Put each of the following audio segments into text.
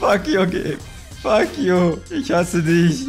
Fuck you, Game. Fuck you. Ich hasse dich.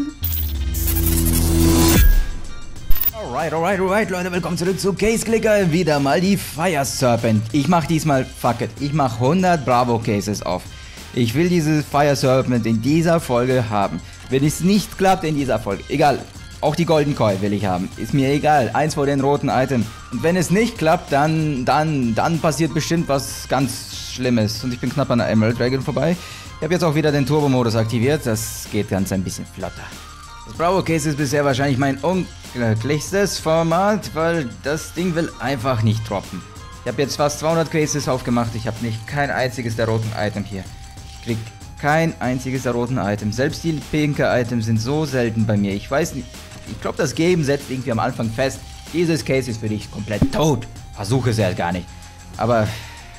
Alright, Leute, willkommen zurück zu Case Clicker. Wieder mal die Fire Serpent. Ich mach diesmal, fuck it, ich mach 100 Bravo Cases auf. Ich will diese Fire Serpent in dieser Folge haben. Wenn es nicht klappt in dieser Folge, egal, auch die Golden Koi will ich haben. Ist mir egal, eins von den roten Items. Und wenn es nicht klappt, dann passiert bestimmt was ganz Schlimmes. Und ich bin knapp an der Emerald Dragon vorbei. Ich habe jetzt auch wieder den Turbo-Modus aktiviert. Das geht ganz ein bisschen flotter. Das Bravo Case ist bisher wahrscheinlich mein unglücklichstes Format, weil das Ding will einfach nicht droppen. Ich habe jetzt fast 200 Cases aufgemacht. Ich habe nicht kein einziges der roten Items hier. Ich krieg kein einziges der roten Items. Selbst die pinke Items sind so selten bei mir. Ich weiß nicht. Ich glaube, das Game setzt irgendwie am Anfang fest, dieses Case ist für dich komplett tot. Versuche es halt gar nicht. Aber...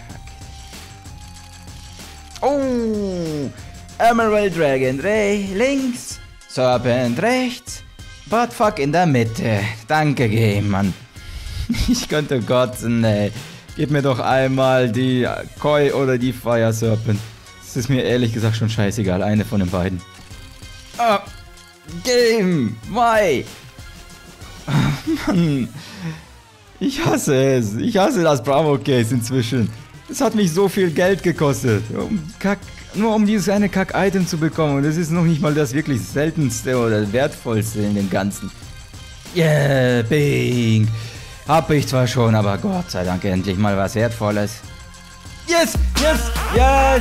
Oh! Emerald Dragon links, Serpent rechts, Buttfuck in der Mitte. Danke, Game, Mann. Ich könnte kotzen, ey. Gib mir doch einmal die Koi oder die Fire Serpent. Das ist mir ehrlich gesagt schon scheißegal. Eine von den beiden. Ah, Game, why? Oh, Mann. Ich hasse es. Ich hasse das Bravo Case inzwischen. Es hat mich so viel Geld gekostet. Nur um dieses eine Kack-Item zu bekommen. Und das ist noch nicht mal das wirklich seltenste oder wertvollste in dem Ganzen. Yeah, Pink. Hab ich zwar schon, aber Gott sei Dank endlich mal was Wertvolles. Yes, yes, yes.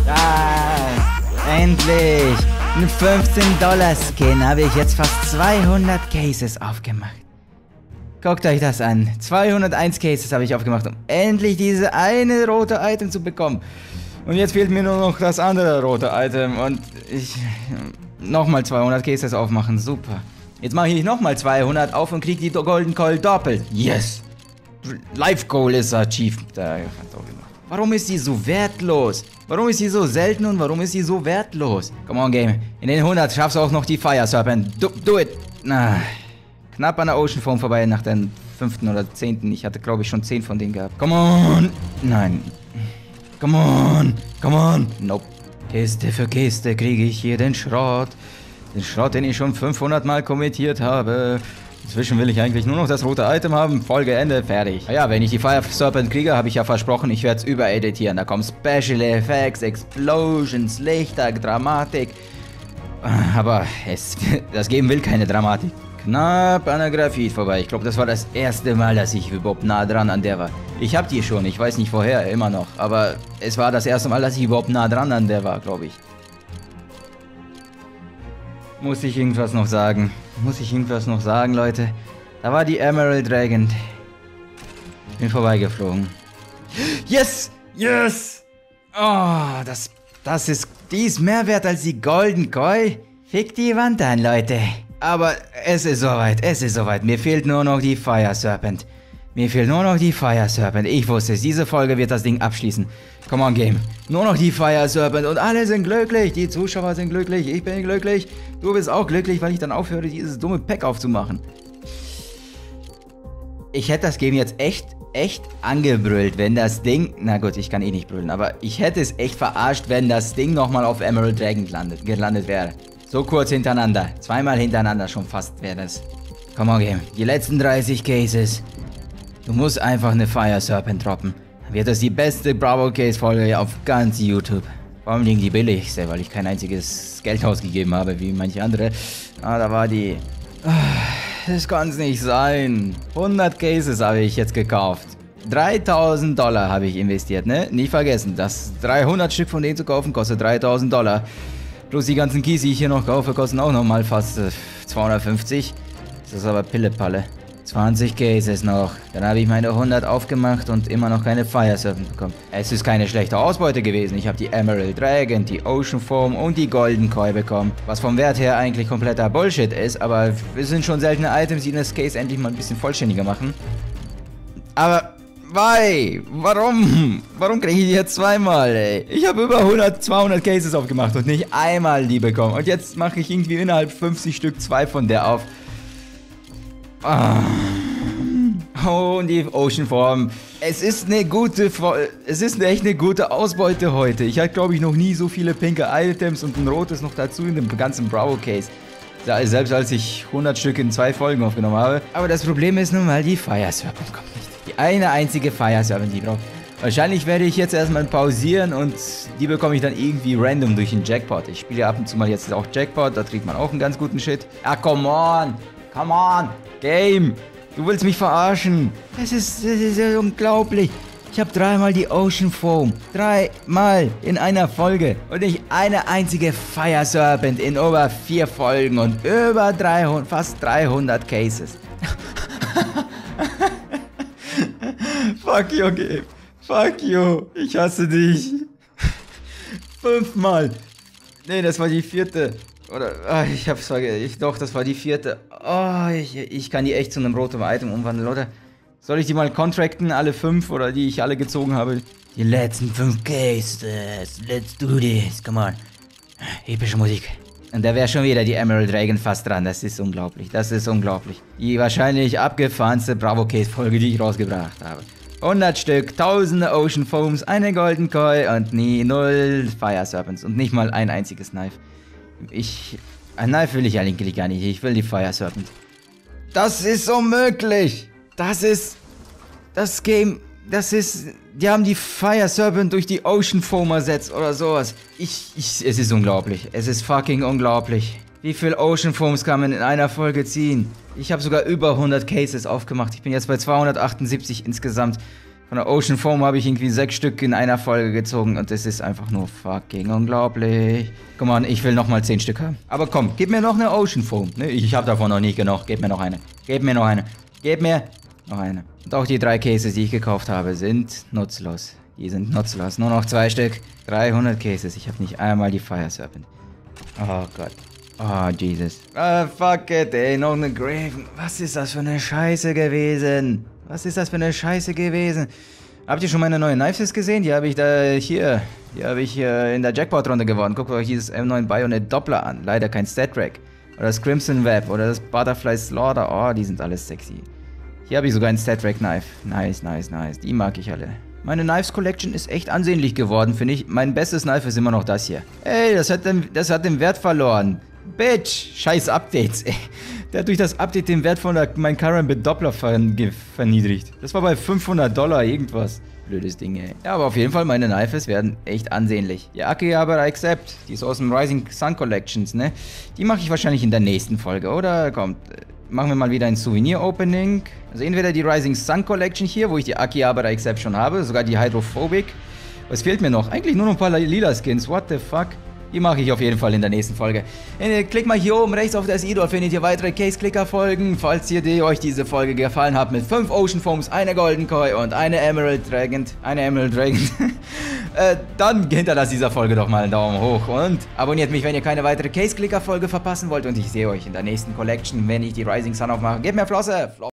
Endlich. Ein 15-Dollar-Skin habe ich jetzt fast 200 Cases aufgemacht. Guckt euch das an. 201 Cases habe ich aufgemacht, um endlich diese eine rote Item zu bekommen. Und jetzt fehlt mir nur noch das andere rote Item und ich... Nochmal 200 Cases aufmachen, super. Jetzt mache ich nochmal 200 auf und kriege die Golden Koi doppelt. Yes! Life Goal ist achieved. Warum ist die so wertlos? Warum ist sie so selten und warum ist sie so wertlos? Come on, Game. In den 100 schaffst du auch noch die Fire Serpent. Do it! Knapp an der Ocean Foam vorbei nach dem 5. oder 10. Ich hatte, glaube ich, schon 10 von denen gehabt. Come on! Nein. Come on! Come on! Nope. Kiste für Kiste kriege ich hier den Schrott. Den Schrott, den ich schon 500 Mal kommentiert habe. Inzwischen will ich eigentlich nur noch das rote Item haben. Folge Ende, fertig. Naja, wenn ich die Fire Serpent kriege, habe ich ja versprochen, ich werde es übereditieren. Da kommen Special Effects, Explosions, Lichter, Dramatik. Aber das Game will keine Dramatik. Knapp an der Graphit vorbei. Ich glaube, das war das erste Mal, dass ich überhaupt nah dran an der war. Ich hab die schon, ich weiß nicht woher, immer noch. Aber es war das erste Mal, dass ich überhaupt nah dran an der war, glaube ich. Muss ich irgendwas noch sagen? Leute? Da war die Emerald Dragon. Ich bin vorbeigeflogen. Yes! Yes! Oh, die ist mehr wert als die Golden Koi. Fick die Wand an, Leute. Aber es ist soweit. Mir fehlt nur noch die Fire Serpent. Ich wusste es, diese Folge wird das Ding abschließen. Come on, Game. Nur noch die Fire Serpent und alle sind glücklich. Die Zuschauer sind glücklich, ich bin glücklich. Du bist auch glücklich, weil ich dann aufhöre, dieses dumme Pack aufzumachen. Ich hätte das Game jetzt echt angebrüllt, wenn das Ding... Na gut, ich kann eh nicht brüllen, aber ich hätte es echt verarscht, wenn das Ding nochmal auf Emerald Dragon gelandet wäre. So kurz hintereinander. Zweimal hintereinander schon fast wäre das. Come on, Game. Die letzten 30 Cases. Du musst einfach eine Fire Serpent droppen. Dann wird das die beste Bravo Case Folge auf ganz YouTube. Vor allem die billigste, weil ich kein einziges Geld ausgegeben habe, wie manche andere. Ah, da war die... Das kann's nicht sein. 100 Cases habe ich jetzt gekauft. 3.000 Dollar habe ich investiert, ne? Nicht vergessen, das 300 Stück von denen zu kaufen kostet 3.000 Dollar. Plus die ganzen Keys, die ich hier noch kaufe, kosten auch nochmal fast 250. Das ist aber Pillepalle. 20 Cases noch. Dann habe ich meine 100 aufgemacht und immer noch keine Fire Serpent bekommen. Es ist keine schlechte Ausbeute gewesen. Ich habe die Emerald Dragon, die Ocean Foam und die Golden Koi bekommen. Was vom Wert her eigentlich kompletter Bullshit ist, aber es sind schon seltene Items, die das Case endlich mal ein bisschen vollständiger machen. Aber... Why? Warum? Warum kriege ich die jetzt zweimal, ey? Ich habe über 200 Cases aufgemacht und nicht einmal die bekommen. Und jetzt mache ich irgendwie innerhalb 50 Stück 2 von der auf. Oh, und die Ocean Form. Es ist echt eine gute Ausbeute heute. Ich hatte, glaube ich, noch nie so viele pinke Items und ein rotes noch dazu in dem ganzen Bravo Case. Selbst als ich 100 Stück in 2 Folgen aufgenommen habe. Aber das Problem ist nun mal, die Fire Serpent kommt nicht. Die eine einzige Fire Serpent, die braucht. Wahrscheinlich werde ich jetzt erstmal pausieren und die bekomme ich dann irgendwie random durch den Jackpot. Ich spiele ab und zu mal jetzt auch Jackpot, da kriegt man auch einen ganz guten Shit. Ah, come on, Game. Du willst mich verarschen. Das ist unglaublich. Ich habe 3-mal die Ocean Foam. 3-mal in einer Folge. Und nicht eine einzige Fire Serpent in über 4 Folgen und über fast 300 Cases. Fuck you, Gabe. Fuck you. Ich hasse dich. 5-mal. Nee, das war die 4. Oder, ich hab's vergessen. Doch, das war die 4. Oh, ich kann die echt zu einem roten Item umwandeln, oder? Soll ich die mal contracten, alle 5, oder die ich alle gezogen habe? Die letzten 5 Cases. Let's do this. Come on. Epische Musik. Und da wäre schon wieder die Emerald Dragon fast dran. Das ist unglaublich. Das ist unglaublich. Die wahrscheinlich abgefahrenste Bravo Case Folge, die ich rausgebracht habe. 100 Stück, tausende Ocean Foams, eine Golden Koi und 0 Fire Serpents. Und nicht mal ein einziges Knife. Ein Knife will ich eigentlich gar nicht. Ich will die Fire Serpent. Das ist unmöglich. Die haben die Fire Serpent durch die Ocean Foam ersetzt oder sowas. Es ist unglaublich. Es ist fucking unglaublich. Wie viel Ocean Foams kann man in einer Folge ziehen? Ich habe sogar über 100 Cases aufgemacht. Ich bin jetzt bei 278 insgesamt. Von der Ocean Foam habe ich irgendwie 6 Stück in einer Folge gezogen und es ist einfach nur fucking unglaublich. Komm on, ich will nochmal 10 Stück haben. Aber komm, gib mir noch eine Ocean Foam. Ich habe davon noch nicht genug. Gib mir noch eine. Gib mir noch eine. Gib mir noch eine. Und auch die 3 Cases, die ich gekauft habe, sind nutzlos. Die sind nutzlos. Nur noch 2 Stück. 300 Cases. Ich habe nicht einmal die Fire Serpent. Oh Gott. Oh, Jesus. Fuck it, ey. Noch eine Graven. Was ist das für eine Scheiße gewesen? Habt ihr schon meine neuen Knives gesehen? Die habe ich in der Jackpot-Runde gewonnen. Guckt euch dieses M9 Bayonet Doppler an. Leider kein Stat-Track. Oder das Crimson Web. Oder das Butterfly Slaughter. Oh, die sind alles sexy. Hier habe ich sogar ein Stat-Track-Knife. Nice. Die mag ich alle. Meine Knives Collection ist echt ansehnlich geworden, finde ich. Mein bestes Knife ist immer noch das hier. Ey, das hat den Wert verloren. Bitch! Scheiß Updates, ey. Der hat durch das Update den Wert von meinem Karambit Doppler verniedrigt. Das war bei $500 irgendwas. Blödes Ding, ey. Ja, aber auf jeden Fall, meine Knives werden echt ansehnlich. Die Akihabara Accept, die ist aus dem Rising Sun Collections, ne? Die mache ich wahrscheinlich in der nächsten Folge, oder? Kommt, machen wir mal wieder ein Souvenir-Opening. Also entweder die Rising Sun Collection hier, wo ich die Akihabara Accept schon habe, sogar die Hydrophobic. Was fehlt mir noch? Eigentlich nur noch ein paar lila Skins, what the fuck? Die mache ich auf jeden Fall in der nächsten Folge. Klickt mal hier oben rechts auf das i, dort findet ihr weitere Case-Clicker-Folgen. Falls euch diese Folge gefallen hat mit 5 Ocean Foams, eine Golden Koi und eine Emerald Dragon. Dann hinterlasst dieser Folge doch mal einen Daumen hoch und abonniert mich, wenn ihr keine weitere Case-Clicker-Folge verpassen wollt. Und ich sehe euch in der nächsten Collection, wenn ich die Rising Sun aufmache. Gebt mir Flosse!